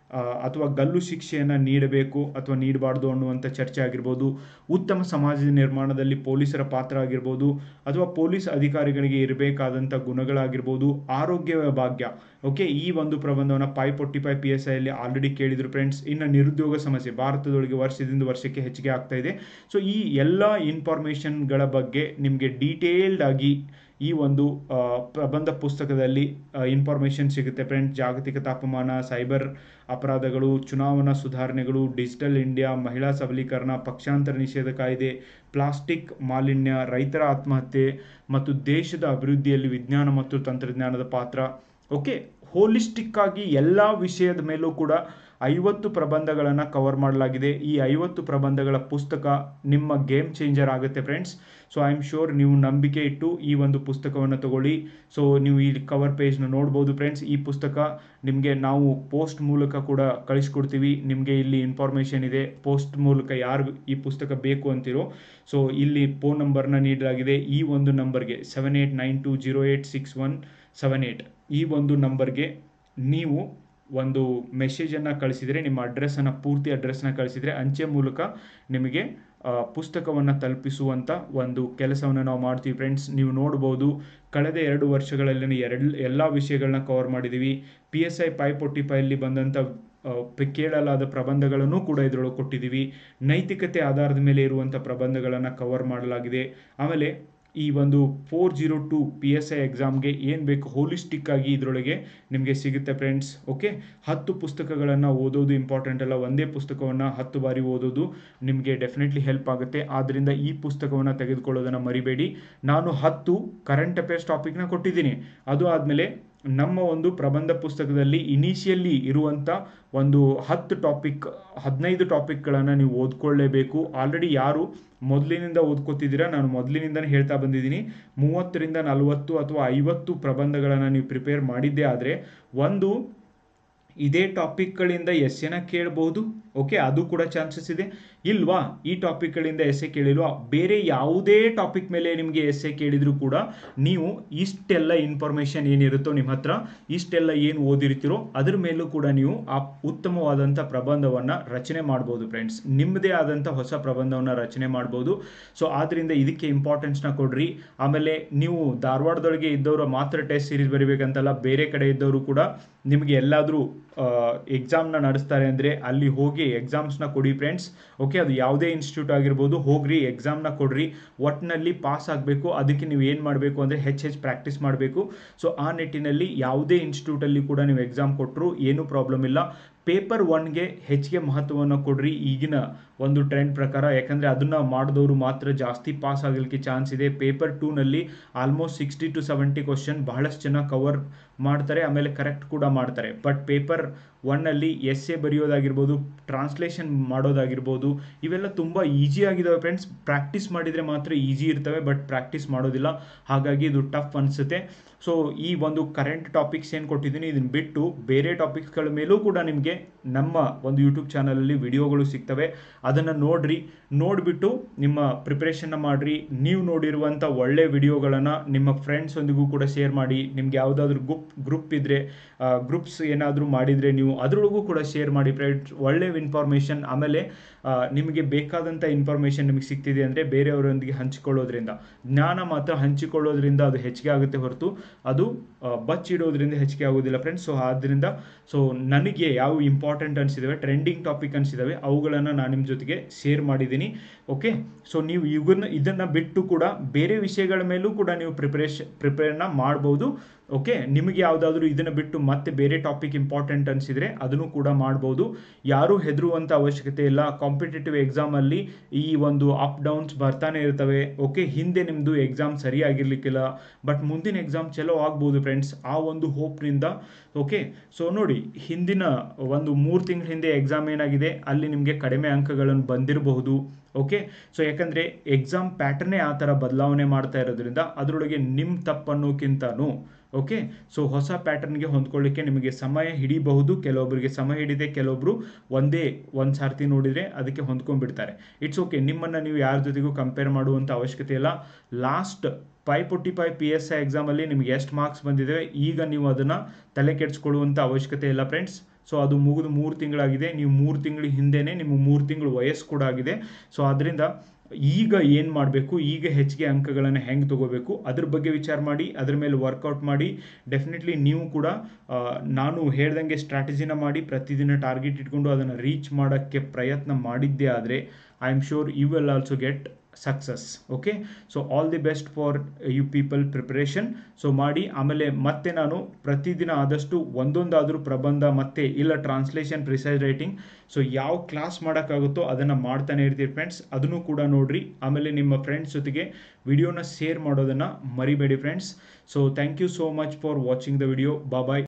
ಅಥವಾ ಗಲ್ಲು ಶಿಕ್ಷೆಯನ್ನು ನೀಡಬೇಕು ಅಥವಾ ನೀಡಬಾರ್ದು ಅನ್ನುವಂಥ ಚರ್ಚೆ ಆಗಿರ್ಬೋದು, ಉತ್ತಮ ಸಮಾಜದ ನಿರ್ಮಾಣದಲ್ಲಿ ಪೊಲೀಸರ ಪಾತ್ರ ಆಗಿರ್ಬೋದು, ಅಥವಾ ಪೊಲೀಸ್ ಅಧಿಕಾರಿಗಳಿಗೆ ಇರಬೇಕಾದಂಥ ಗುಣಗಳಾಗಿರ್ಬೋದು, ಆರೋಗ್ಯವೇ ಭಾಗ್ಯ. ಓಕೆ, ಈ ಒಂದು ಪ್ರಬಂಧವನ್ನು five forty five P S ಐಯಲ್ಲಿ ಆಲ್ರೆಡಿ ಕೇಳಿದ್ರು ಫ್ರೆಂಡ್ಸ್. ಇನ್ನು ನಿರುದ್ಯೋಗ ಸಮಸ್ಯೆ ಭಾರತದೊಳಗೆ ವರ್ಷದಿಂದ ವರ್ಷಕ್ಕೆ ಹೆಚ್ಚಿಗೆ ಆಗ್ತಾ ಇದೆ. ಸೊ ಈ ಎಲ್ಲ ಇನ್ಫಾರ್ಮೇಷನ್ಗಳ ಬಗ್ಗೆ ನಿಮಗೆ ಡೀಟೇಲ್ಡ್ ಆಗಿ ಈ ಒಂದು ಪ್ರಬಂಧ ಪುಸ್ತಕದಲ್ಲಿ ಇನ್ಫಾರ್ಮೇಷನ್ ಸಿಗುತ್ತೆ ಫ್ರೆಂಡ್ಸ್. ಜಾಗತಿಕ ತಾಪಮಾನ, ಸೈಬರ್ ಅಪರಾಧಗಳು, ಚುನಾವಣಾ ಸುಧಾರಣೆಗಳು, ಡಿಜಿಟಲ್ ಇಂಡಿಯಾ, ಮಹಿಳಾ ಸಬಲೀಕರಣ, ಪಕ್ಷಾಂತರ ನಿಷೇಧ ಕಾಯ್ದೆ, ಪ್ಲಾಸ್ಟಿಕ್ ಮಾಲಿನ್ಯ, ರೈತರ ಆತ್ಮಹತ್ಯೆ ಮತ್ತು ದೇಶದ ಅಭಿವೃದ್ಧಿಯಲ್ಲಿ ವಿಜ್ಞಾನ ಮತ್ತು ತಂತ್ರಜ್ಞಾನದ ಪಾತ್ರ. ಓಕೆ, ಹೋಲಿಸ್ಟಿಕ್ ಆಗಿ ಎಲ್ಲ ವಿಷಯದ ಮೇಲೂ ಕೂಡ ಐವತ್ತು ಪ್ರಬಂಧಗಳನ್ನು ಕವರ್ ಮಾಡಲಾಗಿದೆ. ಈ ಐವತ್ತು ಪ್ರಬಂಧಗಳ ಪುಸ್ತಕ ನಿಮ್ಮ ಗೇಮ್ ಚೇಂಜರ್ ಆಗುತ್ತೆ friends. So I am sure ನೀವು ನಂಬಿಕೆ ಇಟ್ಟು ಈ ಒಂದು ಪುಸ್ತಕವನ್ನು ತಗೊಳ್ಳಿ. ಸೊ ನೀವು ಈ ಕವರ್ ಪೇಜ್ನ ನೋಡ್ಬೋದು ಫ್ರೆಂಡ್ಸ್. ಈ ಪುಸ್ತಕ ನಿಮಗೆ ನಾವು ಪೋಸ್ಟ್ ಮೂಲಕ ಕೂಡ ಕಳಿಸ್ಕೊಡ್ತೀವಿ. ನಿಮಗೆ ಇಲ್ಲಿ ಇನ್ಫಾರ್ಮೇಷನ್ ಇದೆ, ಪೋಸ್ಟ್ ಮೂಲಕ ಯಾರು ಈ ಪುಸ್ತಕ ಬೇಕು ಅಂತಿರೋ ಸೊ ಇಲ್ಲಿ ಫೋನ್ ನಂಬರ್ನ ನೀಡಲಾಗಿದೆ. ಈ ಒಂದು ನಂಬರ್ಗೆ seven eight nine two zero eight six one seven eight ಈ ಒಂದು ನಂಬರ್ಗೆ ನೀವು ಒಂದು ಮೆಸೇಜನ್ನು ಕಳಿಸಿದರೆ, ನಿಮ್ಮ ಅಡ್ರೆಸ್ಸನ್ನು ಪೂರ್ತಿ ಅಡ್ರೆಸ್ನ ಕಳಿಸಿದರೆ ಅಂಚೆ ಮೂಲಕ ನಿಮಗೆ ಪುಸ್ತಕವನ್ನು ತಲುಪಿಸುವಂಥ ಒಂದು ಕೆಲಸವನ್ನು ನಾವು ಮಾಡ್ತೀವಿ ಫ್ರೆಂಡ್ಸ್. ನೀವು ನೋಡ್ಬೋದು, ಕಳೆದ ಎರಡು ವರ್ಷಗಳಲ್ಲಿ ಎರಡು ಎಲ್ಲ ವಿಷಯಗಳನ್ನ ಕವರ್ ಮಾಡಿದ್ದೀವಿ. P S I five forty ಫೈವಲ್ಲಿ ಬಂದಂಥ ಕೇಳಲಾದ ಪ್ರಬಂಧಗಳನ್ನು ಕೂಡ ಇದರೊಳಗೆ ಕೊಟ್ಟಿದ್ದೀವಿ. ನೈತಿಕತೆ ಆಧಾರದ ಮೇಲೆ ಇರುವಂಥ ಪ್ರಬಂಧಗಳನ್ನು ಕವರ್ ಮಾಡಲಾಗಿದೆ. ಆಮೇಲೆ ಈ ಒಂದು four zero two P S I ಎಕ್ಸಾಮ್ಗೆ ಏನು ಬೇಕು ಹೋಲಿಸ್ಟಿಕ್ ಆಗಿ ಇದರೊಳಗೆ ನಿಮಗೆ ಸಿಗುತ್ತೆ ಫ್ರೆಂಡ್ಸ್. ಓಕೆ, ಹತ್ತು ಪುಸ್ತಕಗಳನ್ನು ಓದೋದು ಇಂಪಾರ್ಟೆಂಟ್ ಅಲ್ಲ, ಒಂದೇ ಪುಸ್ತಕವನ್ನು ಹತ್ತು ಬಾರಿ ಓದೋದು ನಿಮಗೆ ಡೆಫಿನೆಟ್ಲಿ ಹೆಲ್ಪ್ ಆಗುತ್ತೆ. ಆದ್ದರಿಂದ ಈ ಪುಸ್ತಕವನ್ನು ತೆಗೆದುಕೊಳ್ಳೋದನ್ನು ಮರಿಬೇಡಿ. ನಾನು ಹತ್ತು ಕರೆಂಟ್ ಅಫೇರ್ಸ್ ಟಾಪಿಕ್ನ ಕೊಟ್ಟಿದ್ದೀನಿ. ಅದು ಆದಮೇಲೆ ನಮ್ಮ ಒಂದು ಪ್ರಬಂಧ ಪುಸ್ತಕದಲ್ಲಿ ಇನಿಷಿಯಲಿ ಇರುವಂಥ ಒಂದು ಹತ್ತು ಟಾಪಿಕ್ ಹದಿನೈದು ಟಾಪಿಕ್ಗಳನ್ನು ನೀವು ಓದ್ಕೊಳ್ಳೇಬೇಕು. ಆಲ್ರೆಡಿ ಯಾರು ಮೊದಲಿನಿಂದ ಓದ್ಕೋತಿದ್ದೀರಾ, ನಾನು ಮೊದಲಿನಿಂದನೇ ಹೇಳ್ತಾ ಬಂದಿದ್ದೀನಿ, ಮೂವತ್ತರಿಂದ ನಲವತ್ತು ಅಥವಾ ಐವತ್ತು ಪ್ರಬಂಧಗಳನ್ನು ನೀವು ಪ್ರಿಪೇರ್ ಮಾಡಿದ್ದೇ ಆದರೆ ಒಂದು ಇದೇ ಟಾಪಿಕ್ಗಳಿಂದ ಎಸ್ ಎನ ಕೇಳಬಹುದು. ಓಕೆ, ಅದು ಕೂಡ ಚಾನ್ಸಸ್ ಇದೆ. ಇಲ್ವಾ ಈ ಟಾಪಿಕ್ಗಳಿಂದ ಎಸ್ ಎ ಕೇಳಿಲ್ವಾ, ಬೇರೆ ಯಾವುದೇ ಟಾಪಿಕ್ ಮೇಲೆ ನಿಮಗೆ ಎಸ್ ಎ ಕೇಳಿದ್ರು ಕೂಡ ನೀವು ಇಷ್ಟೆಲ್ಲ ಇನ್ಫಾರ್ಮೇಷನ್ ಏನಿರುತ್ತೋ ನಿಮ್ಮ ಹತ್ರ, ಇಷ್ಟೆಲ್ಲ ಏನು ಓದಿರ್ತೀರೋ ಅದ್ರ ಮೇಲೂ ಕೂಡ ನೀವು ಆ ಉತ್ತಮವಾದಂಥ ಪ್ರಬಂಧವನ್ನು ರಚನೆ ಮಾಡ್ಬೋದು ಫ್ರೆಂಡ್ಸ್. ನಿಮ್ಮದೇ ಆದಂಥ ಹೊಸ ಪ್ರಬಂಧವನ್ನು ರಚನೆ ಮಾಡ್ಬೋದು. ಸೊ ಆದ್ದರಿಂದ ಇದಕ್ಕೆ ಇಂಪಾರ್ಟೆನ್ಸ್ನ ಕೊಡ್ರಿ. ಆಮೇಲೆ ನೀವು ಧಾರವಾಡದೊಳಗೆ ಇದ್ದವರು ಮಾತ್ರ ಟೆಸ್ಟ್ ಸೀರೀಸ್ ಬರೀಬೇಕಂತಲ್ಲ, ಬೇರೆ ಕಡೆ ಇದ್ದವರು ಕೂಡ ನಿಮಗೆ ಎಲ್ಲಾದರೂ ಎಕ್ಸಾಮ್ನ ನಡೆಸ್ತಾರೆ ಅಂದರೆ ಅಲ್ಲಿ ಹೋಗಿ ಎಕ್ಸಾಮ್ಸ್ನ ಕೊಡಿ ಫ್ರೆಂಡ್ಸ್. ಓಕೆ, ಅದು ಯಾವುದೇ ಇನ್ಸ್ಟಿಟ್ಯೂಟ್ ಆಗಿರ್ಬೋದು, ಹೋಗ್ರಿ ಎಕ್ಸಾಮ್ನ ಕೊಡ್ರಿ. ಒಟ್ಟಿನಲ್ಲಿ ಪಾಸ್ ಆಗಬೇಕು. ಅದಕ್ಕೆ ನೀವು ಏನು ಮಾಡಬೇಕು ಅಂದರೆ ಹೆಚ್ಚು ಹೆಚ್ಚು ಪ್ರಾಕ್ಟೀಸ್ ಮಾಡಬೇಕು. ಸೊ ಆ ನಿಟ್ಟಿನಲ್ಲಿ ಯಾವುದೇ ಇನ್ಸ್ಟಿಟ್ಯೂಟಲ್ಲಿ ಕೂಡ ನೀವು ಎಕ್ಸಾಮ್ ಕೊಟ್ಟರು ಏನೂ ಪ್ರಾಬ್ಲಮ್ ಇಲ್ಲ. ಪೇಪರ್ ಒನ್ಗೆ ಹೆಚ್ಚಿಗೆ ಮಹತ್ವವನ್ನು ಕೊಡ್ರಿ ಈಗಿನ ಒಂದು ಟ್ರೆಂಡ್ ಪ್ರಕಾರ. ಯಾಕಂದರೆ ಅದನ್ನು ಮಾಡಿದವರು ಮಾತ್ರ ಜಾಸ್ತಿ ಪಾಸ್ ಆಗಲಿಕ್ಕೆ ಚಾನ್ಸ್ ಇದೆ. ಪೇಪರ್ ಟೂನಲ್ಲಿ almost sixty to seventy question ಬಹಳಷ್ಟು ಜನ ಕವರ್ ಮಾಡ್ತಾರೆ, ಆಮೇಲೆ ಕರೆಕ್ಟ್ ಕೂಡ ಮಾಡ್ತಾರೆ. ಬಟ್ ಪೇಪರ್ ಒನ್ನಲ್ಲಿ ಎಸ್ ಎ ಬರೆಯೋದಾಗಿರ್ಬೋದು, ಟ್ರಾನ್ಸ್ಲೇಷನ್ ಮಾಡೋದಾಗಿರ್ಬೋದು, ಇವೆಲ್ಲ ತುಂಬ ಈಸಿ ಆಗಿದ್ದಾವೆ ಫ್ರೆಂಡ್ಸ್. ಪ್ರಾಕ್ಟೀಸ್ ಮಾಡಿದರೆ ಮಾತ್ರ ಈಸಿ ಇರ್ತವೆ, ಬಟ್ ಪ್ರಾಕ್ಟೀಸ್ ಮಾಡೋದಿಲ್ಲ. ಹಾಗಾಗಿ ಇದು ಟಫ್ ಅನಿಸುತ್ತೆ. ಸೊ ಈ ಒಂದು ಕರೆಂಟ್ ಟಾಪಿಕ್ಸ್ ಏನು ಕೊಟ್ಟಿದ್ದೀನಿ ಇದನ್ನು ಬಿಟ್ಟು ಬೇರೆ ಟಾಪಿಕ್ಸ್ಗಳ ಮೇಲೂ ಕೂಡ ನಿಮಗೆ ನಮ್ಮ ಒಂದು ಯೂಟ್ಯೂಬ್ ಚಾನಲಲ್ಲಿ ವಿಡಿಯೋಗಳು ಸಿಗ್ತವೆ. ಅದನ್ನು ನೋಡಿರಿ. ನೋಡಿಬಿಟ್ಟು ನಿಮ್ಮ ಪ್ರಿಪ್ರೇಷನ್ನ ಮಾಡಿರಿ. ನೀವು ನೋಡಿರುವಂಥ ಒಳ್ಳೆ ವಿಡಿಯೋಗಳನ್ನು ನಿಮ್ಮ ಫ್ರೆಂಡ್ಸೊಂದಿಗೂ ಕೂಡ ಶೇರ್ ಮಾಡಿ. ನಿಮ್ಗೆ ಯಾವುದಾದ್ರೂ ಗ್ರೂಪ್ ಗ್ರೂಪ್ ಇದ್ದರೆ ಗ್ರೂಪ್ಸ್ ಏನಾದರೂ ಮಾಡಿದರೆ ನೀವು ಅದರೊಳಗೂ ಕೂಡ ಶೇರ್ ಮಾಡಿ ಫ್ರೆಂಡ್ಸ್. ಒಳ್ಳೆ ಇನ್ಫಾರ್ಮೇಷನ್, ಆಮೇಲೆ ನಿಮಗೆ ಬೇಕಾದಂಥ ಇನ್ಫಾರ್ಮೇಷನ್ ನಿಮಗೆ ಸಿಗ್ತಿದೆ ಅಂದರೆ ಬೇರೆಯವರೊಂದಿಗೆ ಹಂಚಿಕೊಳ್ಳೋದ್ರಿಂದ, ಜ್ಞಾನ ಮಾತ್ರ ಹಂಚಿಕೊಳ್ಳೋದ್ರಿಂದ ಅದು ಹೆಚ್ಚಿಗೆ ಆಗುತ್ತೆ ಹೊರತು ಅದು ಬಚ್ಚಿಡೋದ್ರಿಂದ ಹೆಚ್ಚಿಗೆ ಆಗೋದಿಲ್ಲ ಫ್ರೆಂಡ್ಸ್. ಸೊ ಆದ್ದರಿಂದ ಸೊ ನನಗೆ ಯಾವ ಇಂಪಾರ್ಟೆಂಟ್ ಅನಿಸಿದಾವೆ, ಟ್ರೆಂಡಿಂಗ್ ಟಾಪಿಕ್ ಅನಿಸಿದಾವೆ, ಅವುಗಳನ್ನು ನಾನು ನಿಮ್ಮ ಜೊತೆಗೆ ಶೇರ್ ಮಾಡಿದ್ದೀನಿ. ಓಕೆ, ಸೊ ನೀವು ಇವನ್ನ ಇದನ್ನು ಬಿಟ್ಟು ಕೂಡ ಬೇರೆ ವಿಷಯಗಳ ಮೇಲೂ ಕೂಡ ನೀವು ಪ್ರಿಪರೇಷನ್ ಪ್ರಿಪೇರ್ನ ಮಾಡ್ಬೋದು. ಓಕೆ, ನಿಮಗೆ ಯಾವುದಾದ್ರೂ ಇದನ್ನು ಬಿಟ್ಟು ಮತ್ತೆ ಬೇರೆ ಟಾಪಿಕ್ ಇಂಪಾರ್ಟೆಂಟ್ ಅನಿಸಿದರೆ ಅದನ್ನು ಕೂಡ ಮಾಡ್ಬೋದು. ಯಾರೂ ಹೆದರುವಂಥ ಅವಶ್ಯಕತೆ ಇಲ್ಲ. ಕಾಂಪಿಟೇಟಿವ್ ಎಕ್ಸಾಮಲ್ಲಿ ಈ ಒಂದು ಅಪ್ ಡೌನ್ಸ್ ಬರ್ತಾನೆ ಇರ್ತವೆ. ಓಕೆ, ಹಿಂದೆ ನಿಮ್ಮದು ಎಕ್ಸಾಮ್ ಸರಿಯಾಗಿರ್ಲಿಕ್ಕಿಲ್ಲ, ಬಟ್ ಮುಂದಿನ ಎಕ್ಸಾಮ್ ಚಲೋ ಆಗ್ಬೋದು ಫ್ರೆಂಡ್ಸ್, ಆ ಒಂದು ಹೋಪ್ನಿಂದ. ಓಕೆ, ಸೊ ನೋಡಿ, ಹಿಂದಿನ ಒಂದು ಮೂರು ತಿಂಗಳ ಹಿಂದೆ ಎಕ್ಸಾಮ್ ಏನಾಗಿದೆ, ಅಲ್ಲಿ ನಿಮಗೆ ಕಡಿಮೆ ಅಂಕಗಳನ್ನು ಬಂದಿರಬಹುದು. ಓಕೆ, ಸೊ ಯಾಕಂದರೆ ಎಕ್ಸಾಮ್ ಪ್ಯಾಟರ್ನೇ ಆ ಥರ ಬದಲಾವಣೆ ಮಾಡ್ತಾ ಇರೋದ್ರಿಂದ ಅದರೊಳಗೆ ನಿಮ್ಮ ತಪ್ಪನ್ನೋಕ್ಕಿಂತನೂ ಓಕೆ, ಸೊ ಹೊಸ ಪ್ಯಾಟರ್ನ್ಗೆ ಹೊಂದ್ಕೊಳ್ಳಿಕ್ಕೆ ನಿಮಗೆ ಸಮಯ ಹಿಡಿಬಹುದು. ಕೆಲವೊಬ್ಬರಿಗೆ ಸಮಯ ಹಿಡಿದೆ, ಕೆಲವೊಬ್ಬರು ಒಂದೇ ಒಂದು ಸಾರ್ತಿ ನೋಡಿದರೆ ಅದಕ್ಕೆ ಹೊಂದ್ಕೊಂಡ್ಬಿಡ್ತಾರೆ. ಇಟ್ಸ್ ಓಕೆ, ನಿಮ್ಮನ್ನು ನೀವು ಯಾರ ಜೊತೆಗೂ ಕಂಪೇರ್ ಮಾಡುವಂಥ ಅವಶ್ಯಕತೆ ಇಲ್ಲ. Last five forty five P S I ಎಕ್ಸಾಮಲ್ಲಿ ನಿಮಗೆ ಎಷ್ಟು ಮಾರ್ಕ್ಸ್ ಬಂದಿದೆ, ಈಗ ನೀವು ಅದನ್ನು ತಲೆ ಕೆಡಿಸ್ಕೊಳ್ಳುವಂಥ ಅವಶ್ಯಕತೆ ಇಲ್ಲ ಫ್ರೆಂಡ್ಸ್. ಸೊ ಅದು ಮುಗಿದು ಮೂರು ತಿಂಗಳಾಗಿದೆ. ನೀವು ಮೂರು ತಿಂಗಳ ಹಿಂದೆನೇ ನಿಮ್ಮ ಮೂರು ತಿಂಗಳು ವಯಸ್ಸು ಕೂಡ ಆಗಿದೆ. ಸೊ ಅದರಿಂದ ಈಗ ಏನು ಮಾಡಬೇಕು, ಈಗ ಹೆಚ್ಚಿಗೆ ಅಂಕಗಳನ್ನು ಹೆಂಗೆ ತಗೋಬೇಕು ಅದ್ರ ಬಗ್ಗೆ ವಿಚಾರ ಮಾಡಿ, ಅದ್ರ ಮೇಲೆ ವರ್ಕೌಟ್ ಮಾಡಿ. ಡೆಫಿನೆಟ್ಲಿ ನೀವು ಕೂಡ ನಾನು ಹೇಳ್ದಂಗೆ ಸ್ಟ್ರಾಟಜಿನ ಮಾಡಿ ಪ್ರತಿದಿನ ಟಾರ್ಗೆಟ್ ಇಟ್ಕೊಂಡು ಅದನ್ನು ರೀಚ್ ಮಾಡೋಕ್ಕೆ ಪ್ರಯತ್ನ ಮಾಡಿದ್ದೇ ಆದರೆ I am sure you will also get success. Okay, so all the best for you people preparation. So ಮಾಡಿ. ಆಮೇಲೆ ಮತ್ತೆ ನಾನು ಪ್ರತಿದಿನ ಆದಷ್ಟು ಒಂದೊಂದಾದರೂ ಪ್ರಬಂಧ ಮತ್ತೆ ಇಲ್ಲ ಟ್ರಾನ್ಸ್ಲೇಷನ್, ಪ್ರಿಸೈಸ್ ರೈಟಿಂಗ್, ಸೊ ಯಾವ ಕ್ಲಾಸ್ ಮಾಡೋಕ್ಕಾಗುತ್ತೋ ಅದನ್ನು ಮಾಡ್ತಾನೆ ಇರ್ತೀವಿ ಫ್ರೆಂಡ್ಸ್. ಅದನ್ನು ಕೂಡ ನೋಡ್ರಿ. ಆಮೇಲೆ ನಿಮ್ಮ ಫ್ರೆಂಡ್ಸ್ ಜೊತೆಗೆ ವಿಡಿಯೋನ ಶೇರ್ ಮಾಡೋದನ್ನು ಮರಿಬೇಡಿ friends. So thank you so much for watching the video. Bye.